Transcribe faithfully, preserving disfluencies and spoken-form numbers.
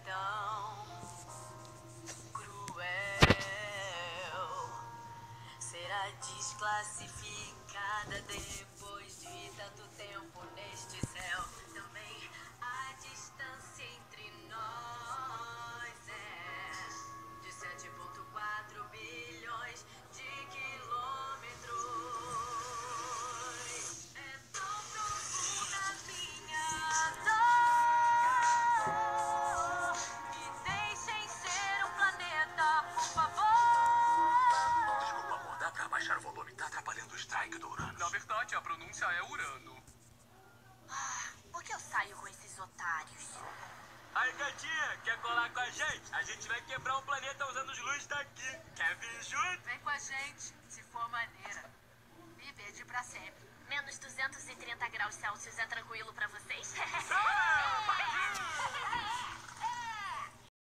tão cruel. Será desclassificada depois de tanto tempo neste céu. Também a distância entre nós é de sete vírgula quatro bilhões de quilômetros. É tão profunda minha dor. Me deixem ser um planeta, por favor. Desculpa, amor, dá pra abaixar o volume? Tá atrapalhando o strike do Uranus. Na verdade, a pronúncia é Urano. Ah, por que eu saio com esses otários? Aí, gatinha, quer colar com a gente? A gente vai quebrar o planeta usando os luzes daqui. Quer vir junto? Vem com a gente, se for maneira. Viver de pra sempre. Menos duzentos e trinta graus Celsius é tranquilo pra vocês? Ah!